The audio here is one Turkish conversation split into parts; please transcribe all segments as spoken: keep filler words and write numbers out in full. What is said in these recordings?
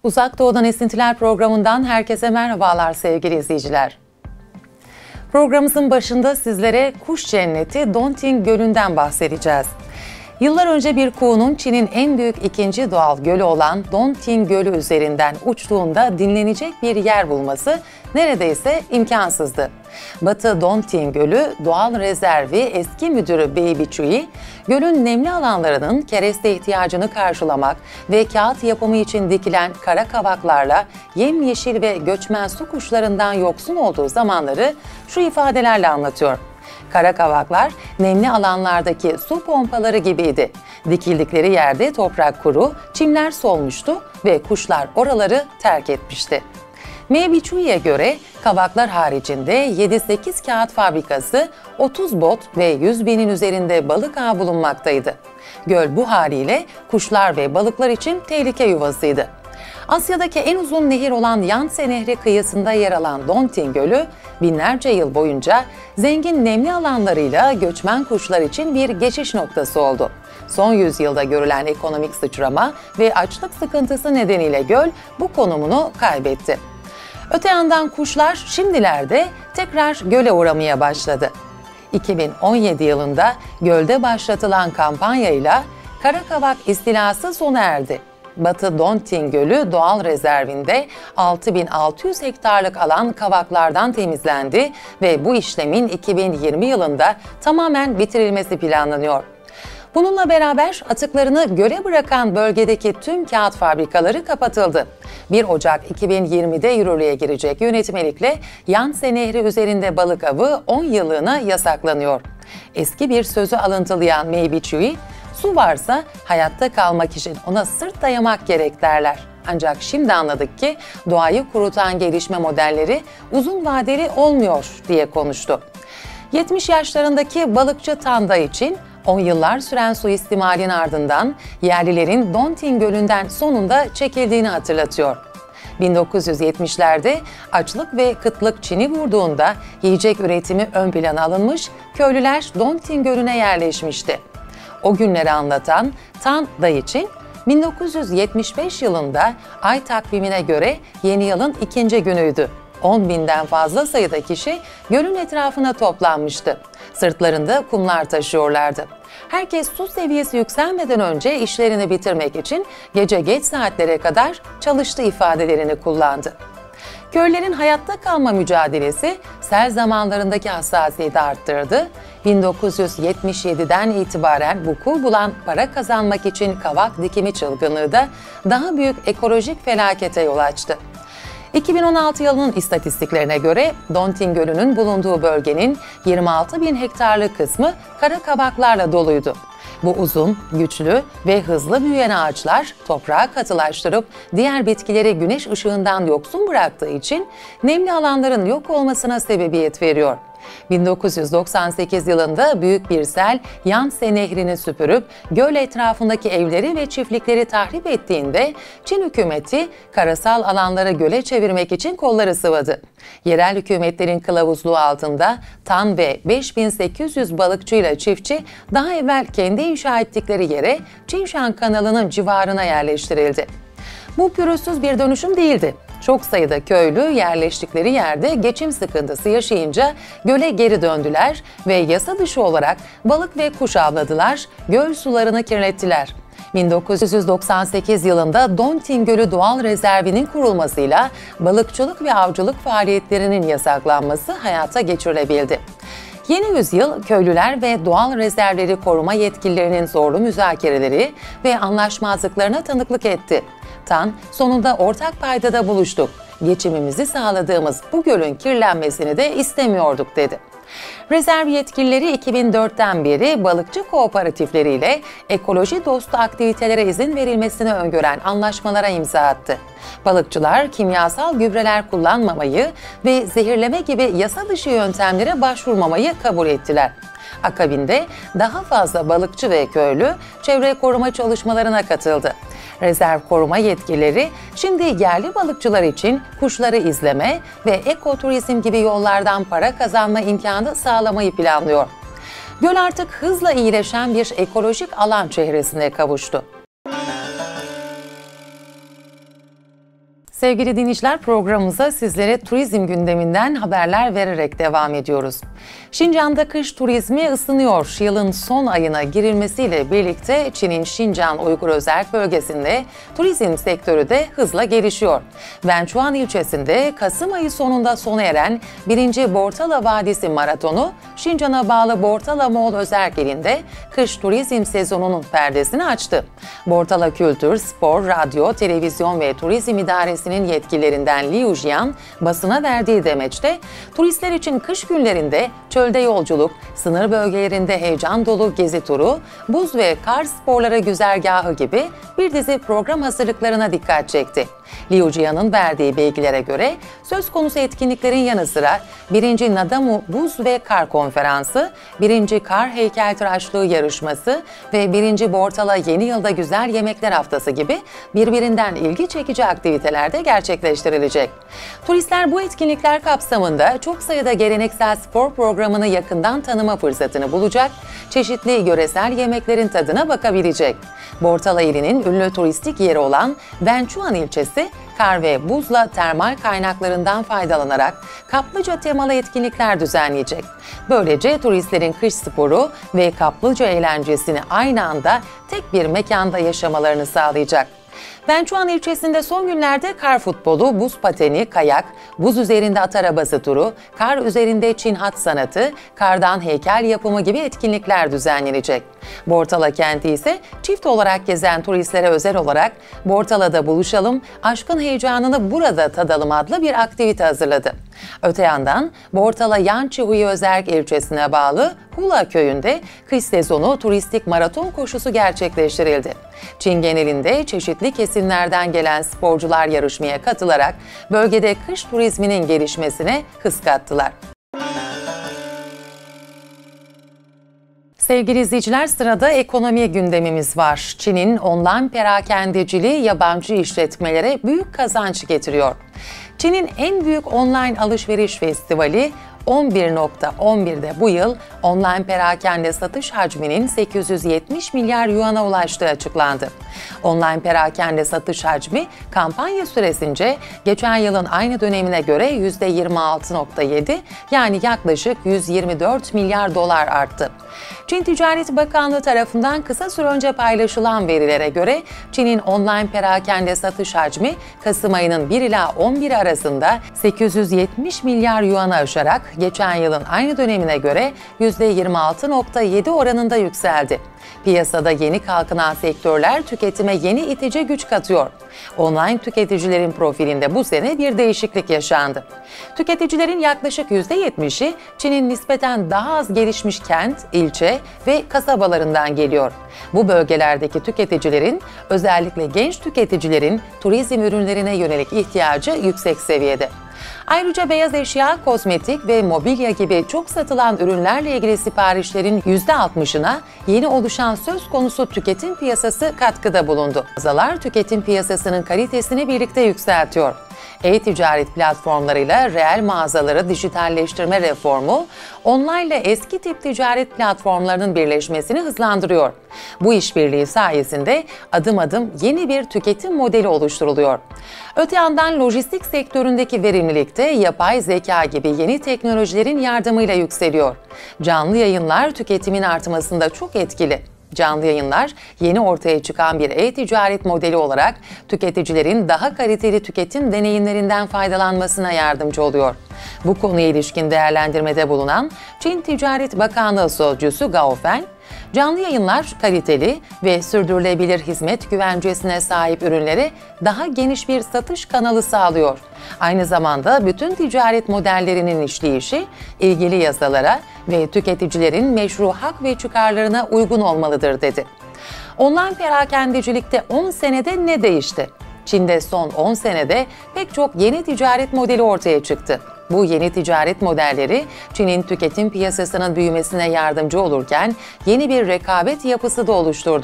Uzak Doğu'dan Esintiler programından herkese merhabalar sevgili izleyiciler. Programımızın başında sizlere kuş cenneti Donting Gölü'nden bahsedeceğiz. Yıllar önce bir kuğunun Çin'in en büyük ikinci doğal gölü olan Donting Gölü üzerinden uçtuğunda dinlenecek bir yer bulması neredeyse imkansızdı. Batı Donting Gölü Doğal Rezervi eski müdürü Baby Chui, gölün nemli alanlarının kereste ihtiyacını karşılamak ve kağıt yapımı için dikilen kara kavaklarla yemyeşil ve göçmen su kuşlarından yoksun olduğu zamanları şu ifadelerle anlatıyor. Kara kavaklar nemli alanlardaki su pompaları gibiydi. Dikildikleri yerde toprak kuru, çimler solmuştu ve kuşlar oraları terk etmişti. Baby Chui'ye göre kavaklar haricinde yedi sekiz kağıt fabrikası, otuz bot ve yüz binin üzerinde balık ağı bulunmaktaydı. Göl bu haliyle kuşlar ve balıklar için tehlike yuvasıydı. Asya'daki en uzun nehir olan Yangtze Nehri kıyısında yer alan Donting Gölü, binlerce yıl boyunca zengin nemli alanlarıyla göçmen kuşlar için bir geçiş noktası oldu. Son yüzyılda görülen ekonomik sıçrama ve açlık sıkıntısı nedeniyle göl bu konumunu kaybetti. Öte yandan kuşlar şimdilerde tekrar göle uğramaya başladı. iki bin on yedi yılında gölde başlatılan kampanyayla kara kavak istilası sona erdi. Batı Donting Gölü Doğal Rezervinde altı bin altı yüz hektarlık alan kavaklardan temizlendi ve bu işlemin iki bin yirmi yılında tamamen bitirilmesi planlanıyor. Bununla beraber atıklarını göle bırakan bölgedeki tüm kağıt fabrikaları kapatıldı. bir Ocak iki bin yirmide yürürlüğe girecek yönetmelikle Yangtze Nehri üzerinde balık avı on yıllığına yasaklanıyor. Eski bir sözü alıntılayan Baby Chui, "Su varsa hayatta kalmak için ona sırt dayamak gerek" derler. Ancak şimdi anladık ki doğayı kurutan gelişme modelleri uzun vadeli olmuyor diye konuştu. yetmiş yaşlarındaki balıkçı Tanda için on yıllar süren suistimalin ardından yerlilerin Donting Gölü'nden sonunda çekildiğini hatırlatıyor. bin dokuz yüz yetmişlerde açlık ve kıtlık Çin'i vurduğunda yiyecek üretimi ön plana alınmış, köylüler Donting Gölü'ne yerleşmişti. O günleri anlatan Tanda için bin dokuz yüz yetmiş beş yılında ay takvimine göre yeni yılın ikinci günüydü. on binden fazla sayıda kişi gölün etrafına toplanmıştı. Sırtlarında kumlar taşıyorlardı. Herkes su seviyesi yükselmeden önce işlerini bitirmek için gece geç saatlere kadar çalıştı ifadelerini kullandı. Köylerin hayatta kalma mücadelesi sel zamanlarındaki hassasiyeti arttırdı. bin dokuz yüz yetmiş yediden itibaren vuku bulan para kazanmak için kavak dikimi çılgınlığı da daha büyük ekolojik felakete yol açtı. iki bin on altı yılının istatistiklerine göre Donting Gölü'nün bulunduğu bölgenin yirmi altı bin hektarlık kısmı kara kavaklarla doluydu. Bu uzun, güçlü ve hızlı büyüyen ağaçlar toprağı katılaştırıp diğer bitkileri güneş ışığından yoksun bıraktığı için nemli alanların yok olmasına sebebiyet veriyor. bin dokuz yüz doksan sekiz yılında büyük bir sel Yangtze Nehri'ni süpürüp göl etrafındaki evleri ve çiftlikleri tahrip ettiğinde Çin hükümeti karasal alanları göle çevirmek için kolları sıvadı. Yerel hükümetlerin kılavuzluğu altında Tan ve beş bin sekiz yüz balıkçıyla çiftçi daha evvel kendi inşa ettikleri yere Çinshan kanalının civarına yerleştirildi. Bu pürüzsüz bir dönüşüm değildi. Çok sayıda köylü yerleştikleri yerde geçim sıkıntısı yaşayınca göle geri döndüler ve yasa dışı olarak balık ve kuş avladılar, göl sularını kirlettiler. bin dokuz yüz doksan sekiz yılında Donting Gölü Doğal Rezervi'nin kurulmasıyla balıkçılık ve avcılık faaliyetlerinin yasaklanması hayata geçirilebildi. Yeni yüzyıl köylüler ve doğal rezervleri koruma yetkililerinin zorlu müzakereleri ve anlaşmazlıklarına tanıklık etti. Tan, sonunda ortak paydada buluştuk. Geçimimizi sağladığımız bu gölün kirlenmesini de istemiyorduk dedi. Rezerv yetkilileri iki bin dörtten beri balıkçı kooperatifleriyle ekoloji dostu aktivitelere izin verilmesini öngören anlaşmalara imza attı. Balıkçılar kimyasal gübreler kullanmamayı ve zehirleme gibi yasa dışı yöntemlere başvurmamayı kabul ettiler. Akabinde daha fazla balıkçı ve köylü çevre koruma çalışmalarına katıldı. Rezerv koruma yetkilileri şimdi yerli balıkçılar için kuşları izleme ve ekoturizm gibi yollardan para kazanma imkanı sağlamayı planlıyor. Göl artık hızla iyileşen bir ekolojik alan çehresine kavuştu. Sevgili dinleyiciler, programımıza sizlere turizm gündeminden haberler vererek devam ediyoruz. Şincan'da kış turizmi ısınıyor. Yılın son ayına girilmesiyle birlikte Çin'in Şincan Uygur Özerk Bölgesi'nde turizm sektörü de hızla gelişiyor. Wenchuan ilçesinde Kasım ayı sonunda sona eren birinci Bortala Vadisi Maratonu, Şincan'a bağlı Bortala Mall Özerk ilinde kış turizm sezonunun perdesini açtı. Bortala Kültür, Spor, Radyo, Televizyon ve Turizm İdaresi'nin yetkililerinden Liu Jian basına verdiği demeçte, turistler için kış günlerinde çölde yolculuk, sınır bölgelerinde heyecan dolu gezi turu, buz ve kar sporları güzergahı gibi bir dizi program hazırlıklarına dikkat çekti. Liu Jian'ın verdiği bilgilere göre söz konusu etkinliklerin yanı sıra birinci Nadamu Buz ve Kar Konferansı, birinci Kar Heykeltıraşlığı Yarışması ve birinci Bortala Yeni Yılda Güzel Yemekler Haftası gibi birbirinden ilgi çekici aktiviteler de gerçekleştirilecek. Turistler bu etkinlikler kapsamında çok sayıda geleneksel spor programını yakından tanıma fırsatını bulacak, çeşitli yöresel yemeklerin tadına bakabilecek. Bortala ilinin ünlü turistik yeri olan Wenchuan ilçesi, kar ve buzla termal kaynaklarından faydalanarak kaplıca temalı etkinlikler düzenleyecek. Böylece turistlerin kış sporu ve kaplıca eğlencesini aynı anda tek bir mekanda yaşamalarını sağlayacak. Wenchuan ilçesinde son günlerde kar futbolu, buz pateni, kayak, buz üzerinde at arabası turu, kar üzerinde Çin hat sanatı, kardan heykel yapımı gibi etkinlikler düzenlenecek. Bortala kenti ise çift olarak gezen turistlere özel olarak Bortala'da buluşalım, aşkın heyecanını burada tadalım adlı bir aktivite hazırladı. Öte yandan Bortala Yançihui Özerk ilçesine bağlı Hula köyünde kış sezonu turistik maraton koşusu gerçekleştirildi. Çin genelinde çeşitli kesimlerden gelen sporcular yarışmaya katılarak bölgede kış turizminin gelişmesine hız kattılar. Sevgili izleyiciler, sırada ekonomi gündemimiz var. Çin'in online perakendeciliği yabancı işletmelere büyük kazanç getiriyor. Çin'in en büyük online alışveriş festivali on bir nokta on bir'de bu yıl online perakende satış hacminin sekiz yüz yetmiş milyar yuana ulaştığı açıklandı. Online perakende satış hacmi kampanya süresince geçen yılın aynı dönemine göre yüzde yirmi altı nokta yedi, yani yaklaşık yüz yirmi dört milyar dolar arttı. Çin Ticaret Bakanlığı tarafından kısa süre önce paylaşılan verilere göre Çin'in online perakende satış hacmi Kasım ayının bir ila on bir arasında sekiz yüz yetmiş milyar yuanı aşarak geçen yılın aynı dönemine göre yüzde yirmi altı nokta yedi oranında yükseldi. Piyasada yeni kalkınan sektörler tüketime yeni itici güç katıyor. Online tüketicilerin profilinde bu sene bir değişiklik yaşandı. Tüketicilerin yaklaşık yüzde yetmişi Çin'in nispeten daha az gelişmiş kent, ilçe ve kasabalarından geliyor. Bu bölgelerdeki tüketicilerin, özellikle genç tüketicilerin turizm ürünlerine yönelik ihtiyacı yüksek seviyede. Ayrıca beyaz eşya, kozmetik ve mobilya gibi çok satılan ürünlerle ilgili siparişlerin yüzde altmışına yeni oluşan söz konusu tüketim piyasası katkıda bulundu. Mağazalar tüketim piyasasının kalitesini birlikte yükseltiyor. E-ticaret platformlarıyla reel mağazaları dijitalleştirme reformu, online ile eski tip ticaret platformlarının birleşmesini hızlandırıyor. Bu işbirliği sayesinde adım adım yeni bir tüketim modeli oluşturuluyor. Öte yandan lojistik sektöründeki verimlilik de yapay zeka gibi yeni teknolojilerin yardımıyla yükseliyor. Canlı yayınlar tüketimin artmasında çok etkili. Canlı yayınlar yeni ortaya çıkan bir e-ticaret modeli olarak tüketicilerin daha kaliteli tüketim deneyimlerinden faydalanmasına yardımcı oluyor. Bu konuya ilişkin değerlendirmede bulunan Çin Ticaret Bakanlığı Sözcüsü Gao Feng, canlı yayınlar kaliteli ve sürdürülebilir hizmet güvencesine sahip ürünlere daha geniş bir satış kanalı sağlıyor. Aynı zamanda bütün ticaret modellerinin işleyişi ilgili yasalara ve tüketicilerin meşru hak ve çıkarlarına uygun olmalıdır dedi. Online perakendecilikte on senede ne değişti? Çin'de son on senede pek çok yeni ticaret modeli ortaya çıktı. Bu yeni ticaret modelleri Çin'in tüketim piyasasının büyümesine yardımcı olurken yeni bir rekabet yapısı da oluşturdu.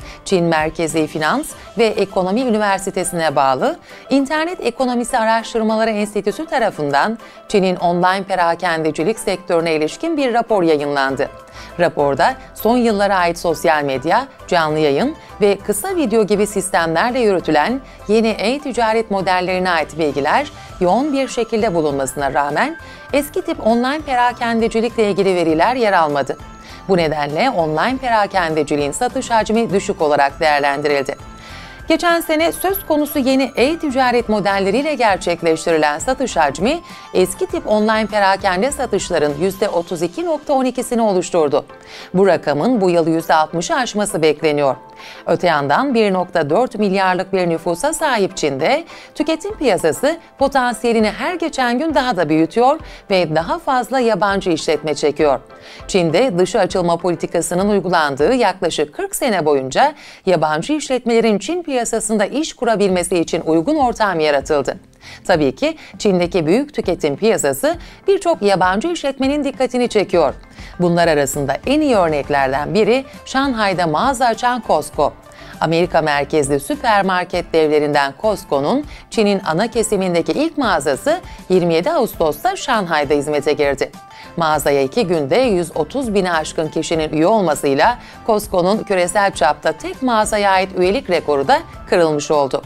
Çin Merkezi Finans ve Ekonomi Üniversitesi'ne bağlı İnternet Ekonomisi Araştırmaları Enstitüsü tarafından Çin'in online perakendecilik sektörüne ilişkin bir rapor yayınlandı. Raporda son yıllara ait sosyal medya, canlı yayın ve kısa video gibi sistemlerle yürütülen yeni e-ticaret modellerine ait bilgiler yoğun bir şekilde bulunmasına rağmen eski tip online perakendecilikle ilgili veriler yer almadı. Bu nedenle online perakendeciliğin satış hacmi düşük olarak değerlendirildi. Geçen sene söz konusu yeni e-ticaret modelleriyle gerçekleştirilen satış hacmi eski tip online perakende satışların yüzde otuz iki virgül on ikisini oluşturdu. Bu rakamın bu yıl yüzde altmışı aşması bekleniyor. Öte yandan bir virgül dört milyarlık bir nüfusa sahip Çin'de tüketim piyasası potansiyelini her geçen gün daha da büyütüyor ve daha fazla yabancı işletme çekiyor. Çin'de dışa açılma politikasının uygulandığı yaklaşık kırk sene boyunca yabancı işletmelerin Çin piyasasında iş kurabilmesi için uygun ortam yaratıldı. Tabii ki Çin'deki büyük tüketim piyasası birçok yabancı işletmenin dikkatini çekiyor. Bunlar arasında en iyi örneklerden biri Şanghay'da mağaza açan Costco. Amerika merkezli süpermarket devlerinden Costco'nun Çin'in ana kesimindeki ilk mağazası yirmi yedi Ağustos'ta Şanghay'da hizmete girdi. Mağazaya iki günde yüz otuz bini aşkın kişinin üye olmasıyla Costco'nun küresel çapta tek mağazaya ait üyelik rekoru da kırılmış oldu.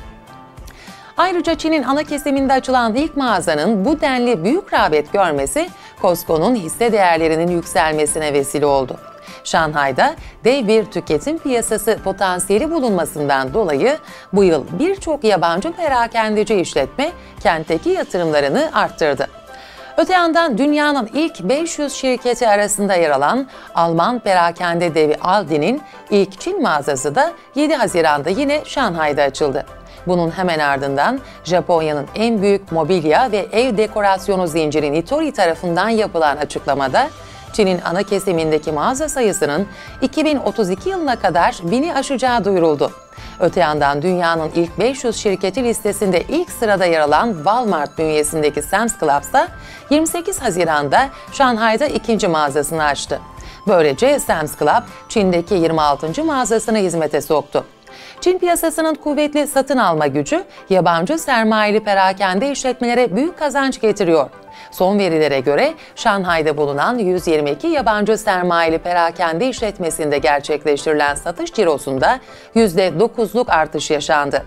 Ayrıca Çin'in ana kesiminde açılan ilk mağazanın bu denli büyük rağbet görmesi Costco'nun hisse değerlerinin yükselmesine vesile oldu. Şanghay'da dev bir tüketim piyasası potansiyeli bulunmasından dolayı bu yıl birçok yabancı perakendeci işletme kentteki yatırımlarını arttırdı. Öte yandan dünyanın ilk beş yüz şirketi arasında yer alan Alman perakende devi Aldi'nin ilk Çin mağazası da yedi Haziran'da yine Şanghay'da açıldı. Bunun hemen ardından Japonya'nın en büyük mobilya ve ev dekorasyonu zinciri Nitori tarafından yapılan açıklamada Çin'in ana kesimindeki mağaza sayısının iki bin otuz iki yılına kadar bini aşacağı duyuruldu. Öte yandan dünyanın ilk beş yüz şirketi listesinde ilk sırada yer alan Walmart bünyesindeki Sam's Club ise yirmi sekiz Haziran'da Şanghay'da ikinci mağazasını açtı. Böylece Sam's Club Çin'deki yirmi altıncı mağazasını hizmete soktu. Çin piyasasının kuvvetli satın alma gücü yabancı sermayeli perakende işletmelere büyük kazanç getiriyor. Son verilere göre Şanghay'da bulunan yüz yirmi iki yabancı sermayeli perakende işletmesinde gerçekleştirilen satış cirosunda yüzde dokuzluk artış yaşandı.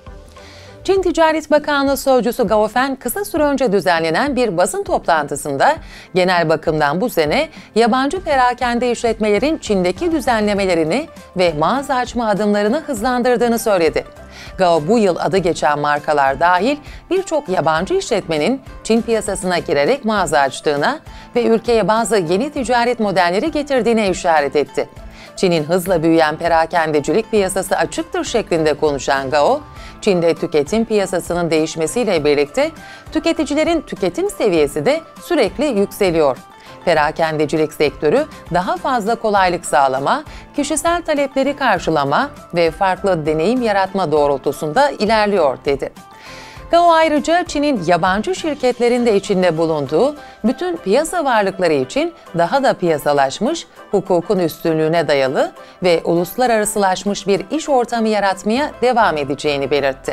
Çin Ticaret Bakanlığı Sözcüsü Gao Fen kısa süre önce düzenlenen bir basın toplantısında genel bakımdan bu sene yabancı perakende işletmelerin Çin'deki düzenlemelerini ve mağaza açma adımlarını hızlandırdığını söyledi. Gao bu yıl adı geçen markalar dahil birçok yabancı işletmenin Çin piyasasına girerek mağaza açtığına ve ülkeye bazı yeni ticaret modelleri getirdiğine işaret etti. Çin'in hızla büyüyen perakendecilik piyasası açıktır şeklinde konuşan Gao, Çin'de tüketim piyasasının değişmesiyle birlikte tüketicilerin tüketim seviyesi de sürekli yükseliyor. Perakendecilik sektörü daha fazla kolaylık sağlama, kişisel talepleri karşılama ve farklı deneyim yaratma doğrultusunda ilerliyor dedi. Gao ayrıca Çin'in yabancı şirketlerin de içinde bulunduğu bütün piyasa varlıkları için daha da piyasalaşmış, hukukun üstünlüğüne dayalı ve uluslararasılaşmış bir iş ortamı yaratmaya devam edeceğini belirtti.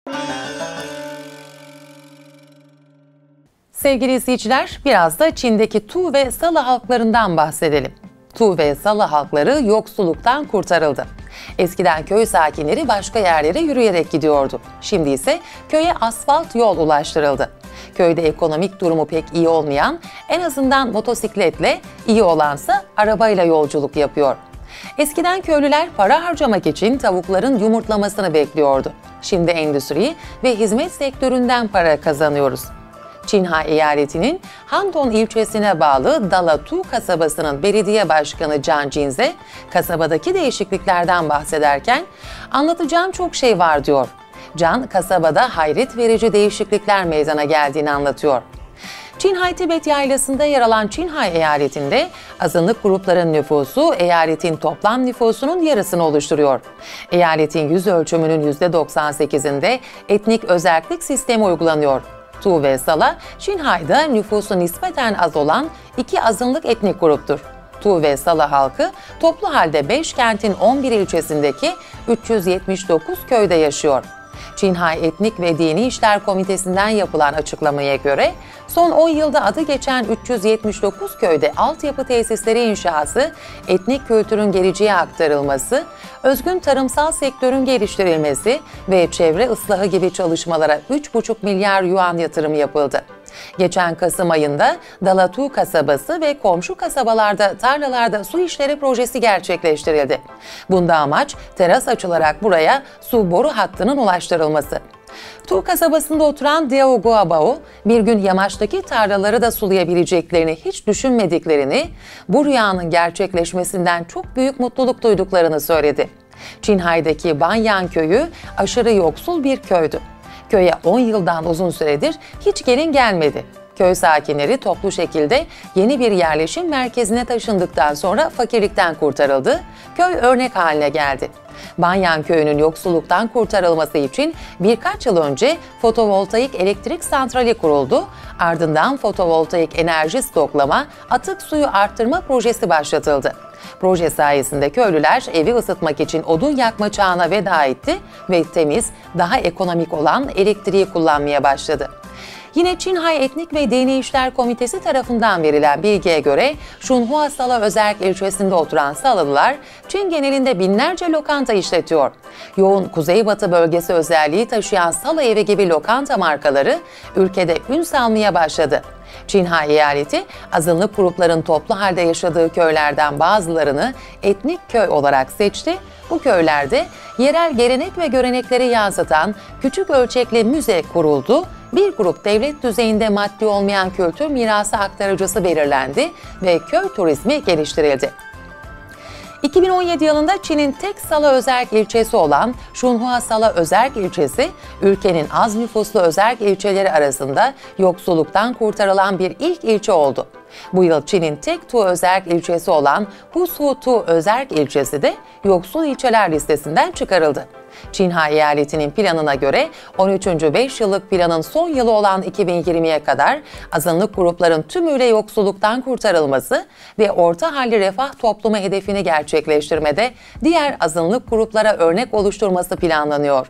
Sevgili izleyiciler, biraz da Çin'deki Tu ve Salı halklarından bahsedelim. Tu ve Salı halkları yoksulluktan kurtarıldı. Eskiden köy sakinleri başka yerlere yürüyerek gidiyordu. Şimdi ise köye asfalt yol ulaştırıldı. Köyde ekonomik durumu pek iyi olmayan, en azından motosikletle, iyi olansa arabayla yolculuk yapıyor. Eskiden köylüler para harcamak için tavukların yumurtlamasını bekliyordu. Şimdi endüstri ve hizmet sektöründen para kazanıyoruz. Çinhai eyaletinin Hanton ilçesine bağlı Dalatu kasabasının belediye başkanı Zhang Jinze, kasabadaki değişikliklerden bahsederken "Anlatacağım çok şey var." diyor. Zhang, kasabada hayret verici değişiklikler meydana geldiğini anlatıyor. Çinhai-Tibet yaylasında yer alan Çinhai eyaletinde azınlık grupların nüfusu eyaletin toplam nüfusunun yarısını oluşturuyor. Eyaletin yüz ölçümünün yüzde doksan sekizinde etnik özellik sistemi uygulanıyor. Tu ve Sala, Çinhai'de nüfusu nispeten az olan iki azınlık etnik gruptur. Tu ve Sala halkı toplu halde beş kentin on bir ilçesindeki üç yüz yetmiş dokuz köyde yaşıyor. Çinhai Etnik ve Dini İşler Komitesi'nden yapılan açıklamaya göre son on yılda adı geçen üç yüz yetmiş dokuz köyde altyapı tesisleri inşası, etnik kültürün geleceğe aktarılması, özgün tarımsal sektörün geliştirilmesi ve çevre ıslahı gibi çalışmalara üç buçuk milyar yuan yatırım yapıldı. Geçen Kasım ayında Dalatu kasabası ve komşu kasabalarda tarlalarda su işleri projesi gerçekleştirildi. Bunda amaç teras açılarak buraya su boru hattının ulaştırılması. Tu kasabasında oturan Diao Guabao, bir gün yamaçtaki tarlaları da sulayabileceklerini hiç düşünmediklerini, bu rüyanın gerçekleşmesinden çok büyük mutluluk duyduklarını söyledi. Çinhai'deki Banyan köyü aşırı yoksul bir köydü. Köye on yıldan uzun süredir hiç gelin gelmedi. Köy sakinleri toplu şekilde yeni bir yerleşim merkezine taşındıktan sonra fakirlikten kurtarıldı, köy örnek haline geldi. Banyan köyünün yoksulluktan kurtarılması için birkaç yıl önce fotovoltaik elektrik santrali kuruldu, ardından fotovoltaik enerji stoklama, atık suyu arttırma projesi başlatıldı. Proje sayesinde köylüler evi ısıtmak için odun yakma çağına veda etti ve temiz, daha ekonomik olan elektriği kullanmaya başladı. Yine Çinhai Etnik ve Dini İşler Komitesi tarafından verilen bilgiye göre Şunhua Sala Özerk ilçesinde oturan Salalılar Çin genelinde binlerce lokanta işletiyor. Yoğun kuzeybatı bölgesi özelliği taşıyan Sala Evi gibi lokanta markaları ülkede ün salmaya başladı. Çinhai eyaleti azınlık grupların toplu halde yaşadığı köylerden bazılarını etnik köy olarak seçti. Bu köylerde yerel gelenek ve görenekleri yansıtan küçük ölçekli müze kuruldu. Bir grup devlet düzeyinde maddi olmayan kültür mirası aktarıcısı belirlendi ve köy turizmi geliştirildi. iki bin on yedi yılında Çin'in tek Sala Özerk ilçesi olan Şunhua Sala Özerk ilçesi, ülkenin az nüfuslu özerk ilçeleri arasında yoksulluktan kurtarılan bir ilk ilçe oldu. Bu yıl Çin'in tek Tu Özerk ilçesi olan Husu Tu Özerk ilçesi de yoksul ilçeler listesinden çıkarıldı. Çinhai eyaletinin planına göre on üçüncü beş yıllık planın son yılı olan iki bin yirmiye kadar azınlık grupların tümüyle yoksulluktan kurtarılması ve orta halli refah toplumu hedefini gerçekleştirmede diğer azınlık gruplara örnek oluşturması planlanıyor.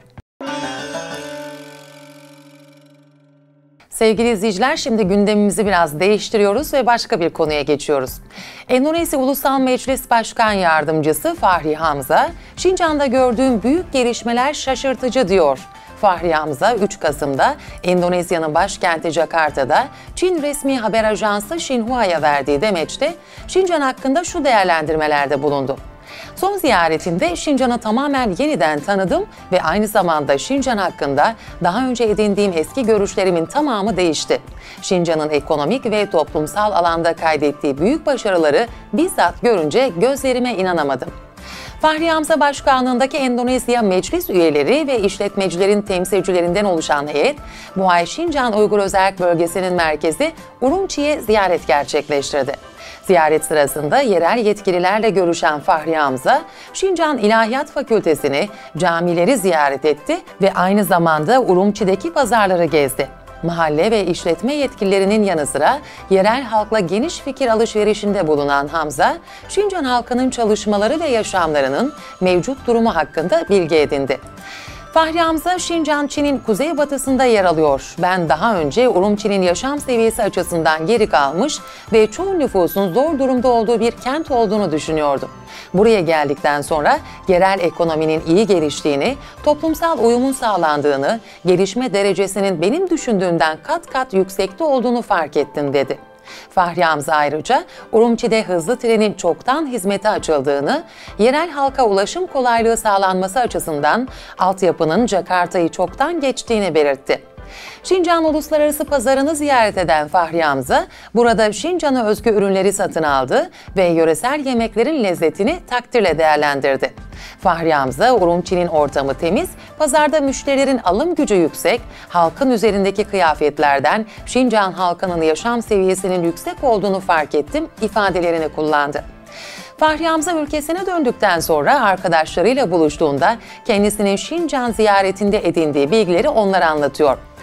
Sevgili izleyiciler, şimdi gündemimizi biraz değiştiriyoruz ve başka bir konuya geçiyoruz. Endonezya Ulusal Meclis Başkan Yardımcısı Fahri Hamza, Şincan'da gördüğüm büyük gelişmeler şaşırtıcı diyor. Fahri Hamza, üç Kasım'da Endonezya'nın başkenti Jakarta'da Çin resmi haber ajansı Xinhua'ya verdiği demeçte Şincan hakkında şu değerlendirmelerde bulundu. Son ziyaretinde Şincan'ı tamamen yeniden tanıdım ve aynı zamanda Şincan hakkında daha önce edindiğim eski görüşlerimin tamamı değişti. Şincan'ın ekonomik ve toplumsal alanda kaydettiği büyük başarıları bizzat görünce gözlerime inanamadım. Fahri Hamza Başkanlığındaki Endonezya meclis üyeleri ve işletmecilerin temsilcilerinden oluşan heyet, bu ay Şincan Uygur Özerk Bölgesi'nin merkezi Urumçi'ye ziyaret gerçekleştirdi. Ziyaret sırasında yerel yetkililerle görüşen Fahri Hamza, Şincan İlahiyat Fakültesini, camileri ziyaret etti ve aynı zamanda Urumçi'deki pazarları gezdi. Mahalle ve işletme yetkililerinin yanı sıra yerel halkla geniş fikir alışverişinde bulunan Hamza, Şincan halkının çalışmaları ve yaşamlarının mevcut durumu hakkında bilgi edindi. Fahri Hamza, Şincan Çin'in kuzeybatısında yer alıyor. Ben daha önce Urumçi'nin yaşam seviyesi açısından geri kalmış ve çoğu nüfusun zor durumda olduğu bir kent olduğunu düşünüyordum. Buraya geldikten sonra yerel ekonominin iyi geliştiğini, toplumsal uyumun sağlandığını, gelişme derecesinin benim düşündüğümden kat kat yüksekte olduğunu fark ettim dedi. Fahri Hamza ayrıca Urumçi'de hızlı trenin çoktan hizmete açıldığını, yerel halka ulaşım kolaylığı sağlanması açısından altyapının Jakarta'yı çoktan geçtiğini belirtti. Şincan Uluslararası Pazarı'nı ziyaret eden Fahri Hamza, burada Şincan'a özgü ürünleri satın aldı ve yöresel yemeklerin lezzetini takdirle değerlendirdi. Fahri Hamza, Urumçi'nin ortamı temiz, pazarda müşterilerin alım gücü yüksek, halkın üzerindeki kıyafetlerden Şincan halkının yaşam seviyesinin yüksek olduğunu fark ettim ifadelerini kullandı. Fahri Hamza ülkesine döndükten sonra arkadaşlarıyla buluştuğunda kendisinin Şincan ziyaretinde edindiği bilgileri onlara anlatıyor.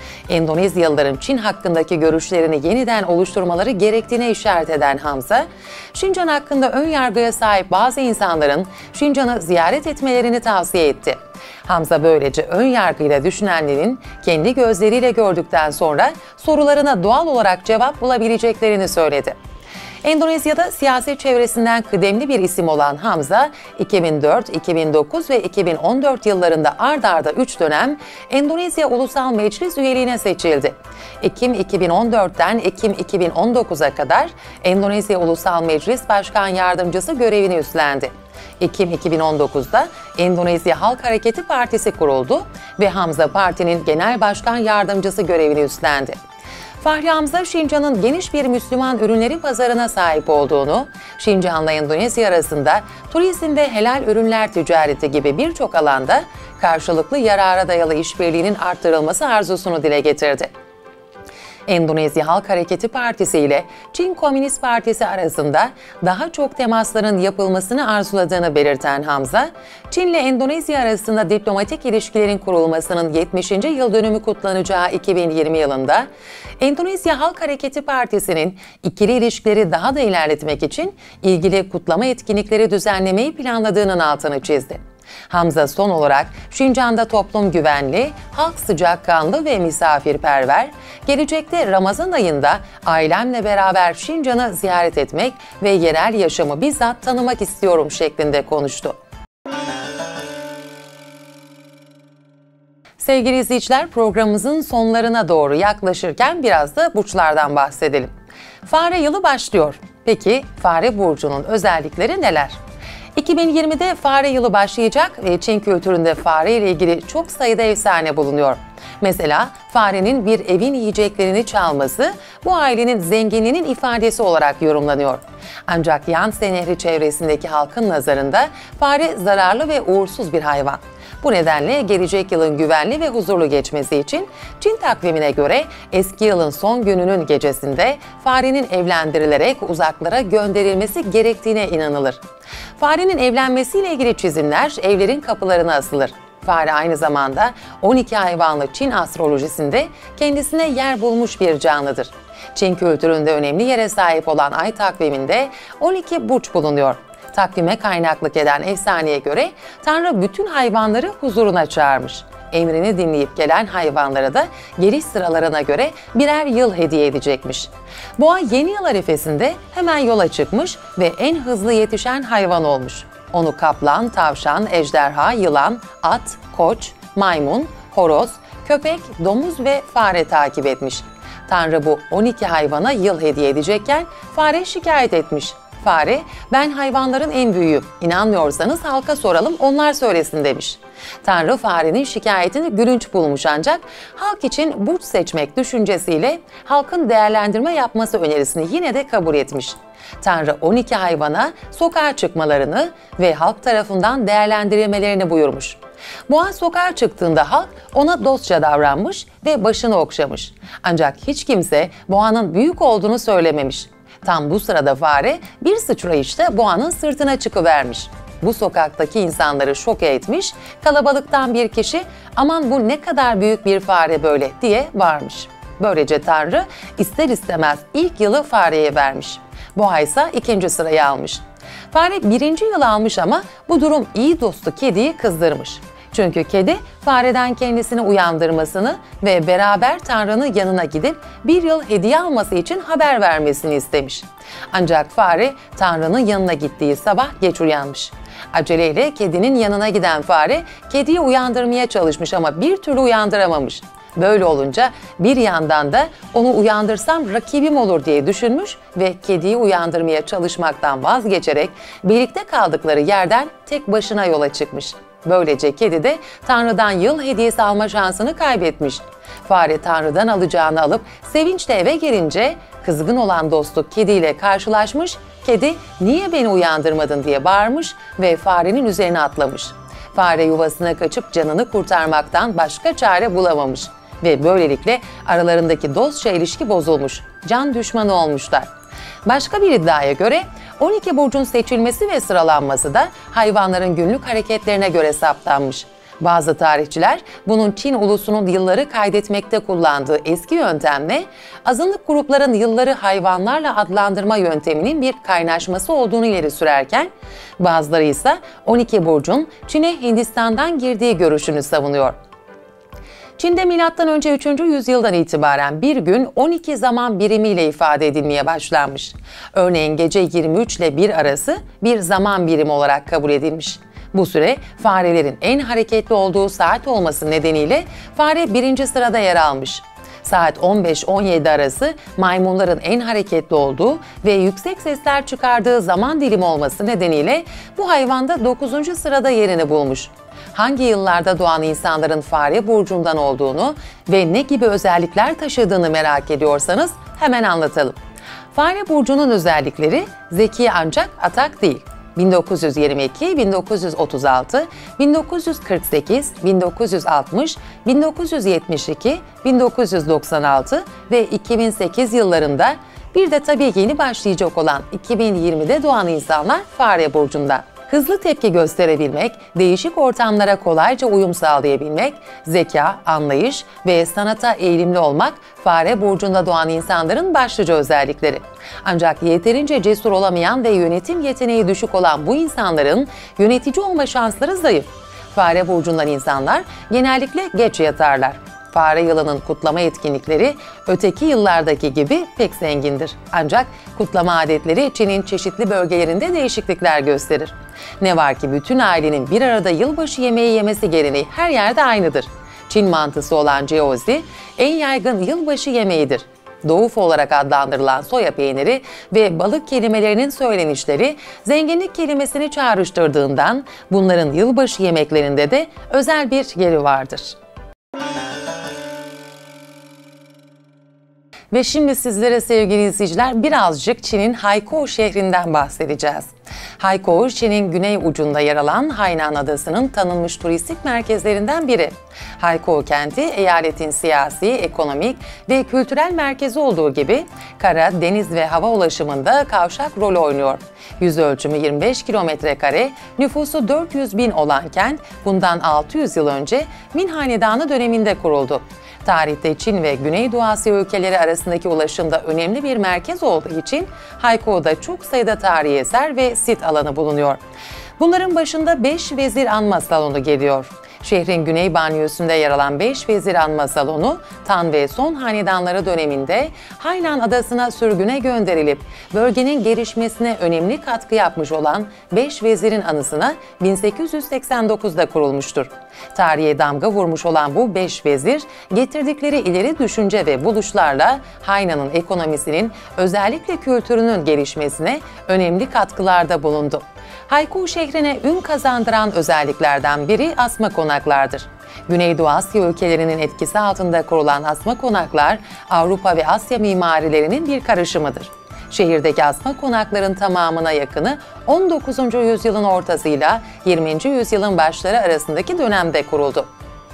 Endonezyalıların Çin hakkındaki görüşlerini yeniden oluşturmaları gerektiğine işaret eden Hamza, Şincan hakkında ön yargıya sahip bazı insanların Şincan'ı ziyaret etmelerini tavsiye etti. Hamza böylece ön yargıyla düşünenlerin kendi gözleriyle gördükten sonra sorularına doğal olarak cevap bulabileceklerini söyledi. Endonezya'da siyaset çevresinden kıdemli bir isim olan Hamza, iki bin dört, iki bin dokuz ve iki bin on dört yıllarında ard arda üç dönem Endonezya Ulusal Meclis üyeliğine seçildi. Ekim iki bin on dört'ten Ekim iki bin on dokuz'a kadar Endonezya Ulusal Meclis Başkan Yardımcısı görevini üstlendi. Ekim iki bin on dokuz'da Endonezya Halk Hareketi Partisi kuruldu ve Hamza partinin genel başkan yardımcısı görevini üstlendi. Fahri Hamza, Şincan'ın geniş bir Müslüman ürünleri pazarına sahip olduğunu, Şincan'la Endonezya arasında turizm ve helal ürünler ticareti gibi birçok alanda karşılıklı yarara dayalı işbirliğinin arttırılması arzusunu dile getirdi. Endonezya Halk Hareketi Partisi ile Çin Komünist Partisi arasında daha çok temasların yapılmasını arzuladığını belirten Hamza, Çin ile Endonezya arasında diplomatik ilişkilerin kurulmasının yetmişinci yıl dönümü kutlanacağı iki bin yirmi yılında, Endonezya Halk Hareketi Partisi'nin ikili ilişkileri daha da ilerletmek için ilgili kutlama etkinlikleri düzenlemeyi planladığının altını çizdi. Hamza son olarak Şincan'da toplum güvenli, halk sıcakkanlı ve misafirperver, gelecekte Ramazan ayında ailemle beraber Şincan'ı ziyaret etmek ve yerel yaşamı bizzat tanımak istiyorum şeklinde konuştu. Sevgili izleyiciler, programımızın sonlarına doğru yaklaşırken biraz da burçlardan bahsedelim. Fare yılı başlıyor. Peki Fare burcunun özellikleri neler? iki bin yirmi'de fare yılı başlayacak ve Çin kültüründe fare ile ilgili çok sayıda efsane bulunuyor. Mesela farenin bir evin yiyeceklerini çalması bu ailenin zenginliğinin ifadesi olarak yorumlanıyor. Ancak Yangtze Nehri çevresindeki halkın nazarında fare zararlı ve uğursuz bir hayvan. Bu nedenle gelecek yılın güvenli ve huzurlu geçmesi için Çin takvimine göre eski yılın son gününün gecesinde farenin evlendirilerek uzaklara gönderilmesi gerektiğine inanılır. Farenin evlenmesiyle ilgili çizimler evlerin kapılarına asılır. Fare aynı zamanda on iki hayvanlı Çin astrolojisinde kendisine yer bulmuş bir canlıdır. Çin kültüründe önemli yere sahip olan ay takviminde on iki burç bulunuyor. Takvime kaynaklık eden efsaneye göre Tanrı bütün hayvanları huzuruna çağırmış. Emrini dinleyip gelen hayvanlara da geliş sıralarına göre birer yıl hediye edecekmiş. Boğa yeni yıl arifesinde hemen yola çıkmış ve en hızlı yetişen hayvan olmuş. Onu kaplan, tavşan, ejderha, yılan, at, koç, maymun, horoz, köpek, domuz ve fare takip etmiş. Tanrı bu on iki hayvana yıl hediye edecekken fare şikayet etmiş. Fare, ben hayvanların en büyüğüm, İnanmıyorsanız halka soralım onlar söylesin demiş. Tanrı farenin şikayetini gülünç bulmuş ancak halk için burç seçmek düşüncesiyle halkın değerlendirme yapması önerisini yine de kabul etmiş. Tanrı on iki hayvana sokağa çıkmalarını ve halk tarafından değerlendirilmelerini buyurmuş. Boğa sokağa çıktığında halk ona dostça davranmış ve başını okşamış. Ancak hiç kimse boğanın büyük olduğunu söylememiş. Tam bu sırada fare bir sıçrayışta boğanın sırtına çıkıvermiş. Bu sokaktaki insanları şok etmiş, kalabalıktan bir kişi "Aman bu ne kadar büyük bir fare böyle" diye bağırmış. Böylece Tanrı ister istemez ilk yılı fareye vermiş. Boğa ise ikinci sırayı almış. Fare birinci yılı almış ama bu durum iyi dostu kediyi kızdırmış. Çünkü kedi fareden kendisini uyandırmasını ve beraber Tanrı'nın yanına gidip bir yıl hediye alması için haber vermesini istemiş. Ancak fare Tanrı'nın yanına gittiği sabah geç uyanmış. Aceleyle kedinin yanına giden fare kediyi uyandırmaya çalışmış ama bir türlü uyandıramamış. Böyle olunca bir yandan da onu uyandırsam rakibim olur diye düşünmüş ve kediyi uyandırmaya çalışmaktan vazgeçerek birlikte kaldıkları yerden tek başına yola çıkmış. Böylece kedi de Tanrı'dan yıl hediyesi alma şansını kaybetmiş. Fare Tanrı'dan alacağını alıp sevinçle eve gelince kızgın olan dostu kediyle karşılaşmış, kedi "Niye beni uyandırmadın?" diye bağırmış ve farenin üzerine atlamış. Fare yuvasına kaçıp canını kurtarmaktan başka çare bulamamış ve böylelikle aralarındaki dostça ilişki bozulmuş, can düşmanı olmuşlar. Başka bir iddiaya göre on iki burcun seçilmesi ve sıralanması da hayvanların günlük hareketlerine göre saptanmış. Bazı tarihçiler bunun Çin ulusunun yılları kaydetmekte kullandığı eski yöntemle azınlık grupların yılları hayvanlarla adlandırma yönteminin bir kaynaşması olduğunu ileri sürerken, bazıları ise on iki burcun Çin'e Hindistan'dan girdiği görüşünü savunuyor. Çin'de milattan önce üçüncü yüzyıldan itibaren bir gün on iki zaman birimiyle ifade edilmeye başlanmış. Örneğin gece yirmi üç ile bir arası bir zaman birimi olarak kabul edilmiş. Bu süre farelerin en hareketli olduğu saat olması nedeniyle fare birinci sırada yer almış. Saat on beş on yedi arası maymunların en hareketli olduğu ve yüksek sesler çıkardığı zaman dilimi olması nedeniyle bu hayvan da dokuzuncu sırada yerini bulmuş. Hangi yıllarda doğan insanların fare burcundan olduğunu ve ne gibi özellikler taşıdığını merak ediyorsanız hemen anlatalım. Fare burcunun özellikleri zeki ancak atak değil. bin dokuz yüz yirmi iki, bin dokuz yüz otuz altı, bin dokuz yüz kırk sekiz, bin dokuz yüz altmış, bin dokuz yüz yetmiş iki, bin dokuz yüz doksan altı ve iki bin sekiz yıllarında, bir de tabii yeni başlayacak olan iki bin yirmide doğan insanlar fare burcunda. Hızlı tepki gösterebilmek, değişik ortamlara kolayca uyum sağlayabilmek, zeka, anlayış ve sanata eğilimli olmak fare burcunda doğan insanların başlıca özellikleri. Ancak yeterince cesur olamayan ve yönetim yeteneği düşük olan bu insanların yönetici olma şansları zayıf. Fare burcundan insanlar genellikle geç yatarlar. Fare yılının kutlama etkinlikleri öteki yıllardaki gibi pek zengindir. Ancak kutlama adetleri Çin'in çeşitli bölgelerinde değişiklikler gösterir. Ne var ki bütün ailenin bir arada yılbaşı yemeği yemesi geleneği her yerde aynıdır. Çin mantısı olan jiaozi en yaygın yılbaşı yemeğidir. Doğuf olarak adlandırılan soya peyniri ve balık kelimelerinin söylenişleri zenginlik kelimesini çağrıştırdığından bunların yılbaşı yemeklerinde de özel bir yeri vardır. Ve şimdi sizlere sevgili izleyiciler birazcık Çin'in Haikou şehrinden bahsedeceğiz. Haikou, Çin'in güney ucunda yer alan Hainan Adası'nın tanınmış turistik merkezlerinden biri. Haikou kenti, eyaletin siyasi, ekonomik ve kültürel merkezi olduğu gibi kara, deniz ve hava ulaşımında kavşak rol oynuyor. Yüz ölçümü yirmi beş kilometre kare, nüfusu dört yüz bin olan kent bundan altı yüz yıl önce Min Hanedanı döneminde kuruldu. Tarihte Çin ve Güneydoğu Asya ülkeleri arasındaki ulaşımda önemli bir merkez olduğu için Haikou'da çok sayıda tarihi eser ve sit alanı bulunuyor. Bunların başında beş vezir anma salonu geliyor. Şehrin güney banyosunda yer alan beş vezir anma salonu, Tan ve Son hanedanları döneminde Hainan Adası'na sürgüne gönderilip bölgenin gelişmesine önemli katkı yapmış olan beş vezirin anısına bin sekiz yüz seksen dokuzda kurulmuştur. Tarihe damga vurmuş olan bu beş vezir, getirdikleri ileri düşünce ve buluşlarla Hainan'ın ekonomisinin, özellikle kültürünün gelişmesine önemli katkılarda bulundu. Haikou şehrine ün kazandıran özelliklerden biri asma konaklardır. Güneydoğu Asya ülkelerinin etkisi altında kurulan asma konaklar, Avrupa ve Asya mimarilerinin bir karışımıdır. Şehirdeki asma konakların tamamına yakını on dokuzuncu yüzyılın ortasıyla yirminci yüzyılın başları arasındaki dönemde kuruldu.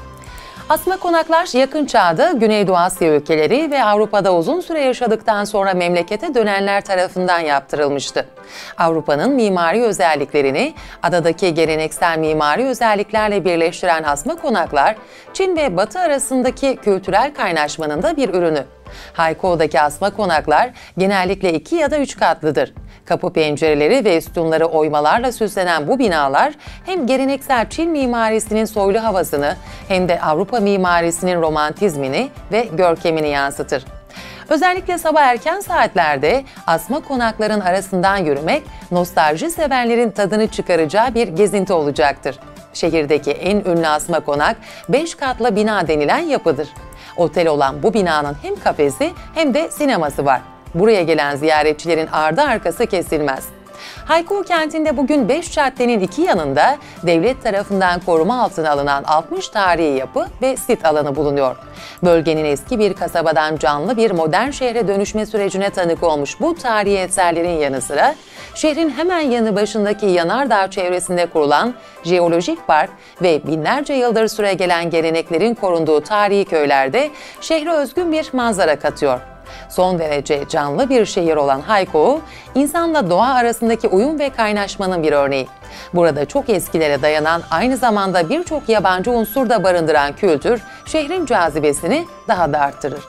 Asma konaklar yakın çağda Güneydoğu Asya ülkeleri ve Avrupa'da uzun süre yaşadıktan sonra memlekete dönenler tarafından yaptırılmıştı. Avrupa'nın mimari özelliklerini adadaki geleneksel mimari özelliklerle birleştiren asma konaklar, Çin ve Batı arasındaki kültürel kaynaşmanın da bir ürünü. Haikou'daki asma konaklar genellikle iki ya da üç katlıdır. Kapı pencereleri ve sütunları oymalarla süslenen bu binalar hem geleneksel Çin mimarisinin soylu havasını hem de Avrupa mimarisinin romantizmini ve görkemini yansıtır. Özellikle sabah erken saatlerde asma konakların arasından yürümek, nostalji severlerin tadını çıkaracağı bir gezinti olacaktır. Şehirdeki en ünlü asma konak, beş katlı bina denilen yapıdır. Otel olan bu binanın hem kafesi hem de sineması var. Buraya gelen ziyaretçilerin ardı arkası kesilmez. Haikou kentinde bugün beş caddenin iki yanında devlet tarafından koruma altına alınan altmış tarihi yapı ve sit alanı bulunuyor. Bölgenin eski bir kasabadan canlı bir modern şehre dönüşme sürecine tanık olmuş bu tarihi eserlerin yanı sıra, şehrin hemen yanı başındaki Yanardağ çevresinde kurulan jeolojik park ve binlerce yıldır süregelen geleneklerin korunduğu tarihi köylerde şehre özgün bir manzara katıyor. Son derece canlı bir şehir olan Haikou, insanla doğa arasındaki uyum ve kaynaşmanın bir örneği. Burada çok eskilere dayanan, aynı zamanda birçok yabancı unsur da barındıran kültür, şehrin cazibesini daha da arttırır.